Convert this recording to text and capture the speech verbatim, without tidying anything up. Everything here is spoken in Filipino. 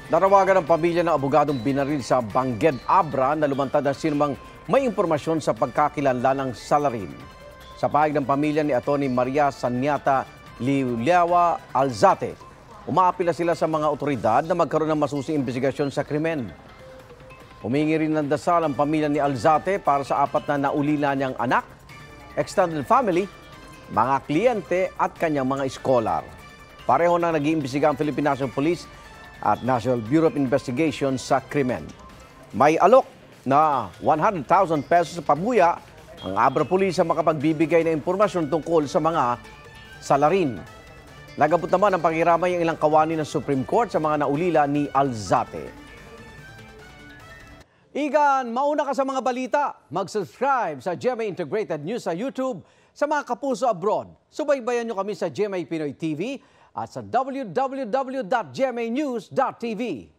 Narawagan ang pamilya ng abogadong binaril sa Bangged Abra na lumantad na sinumang may impormasyon sa pagkakilanlan ng salarin. Sa pahayag ng pamilya ni Atty. Maria Sanyata Liuliawa Alzate, umaapila sila sa mga otoridad na magkaroon ng masusing investigasyon sa krimen. Humingi rin ng dasal ang pamilya ni Alzate para sa apat na naulila niyang anak, extended family, mga kliyente at kanyang mga scholar. Pareho na nag-iimbestiga ang Philippine National Police at National Bureau of Investigation sa krimen. May alok na one hundred thousand pesos sa pabuya ang Abra Police sa makapagbibigay ng impormasyon tungkol sa mga salarin. Nagabot naman ang pakiramay ang ilang kawani ng Supreme Court sa mga naulila ni Alzate. Igan, mauna ka sa mga balita. Mag-subscribe sa G M A Integrated News sa YouTube. Sa mga kapuso abroad, subaybayan nyo kami sa G M A Pinoy T V at sa w w w dot g m a news dot t v.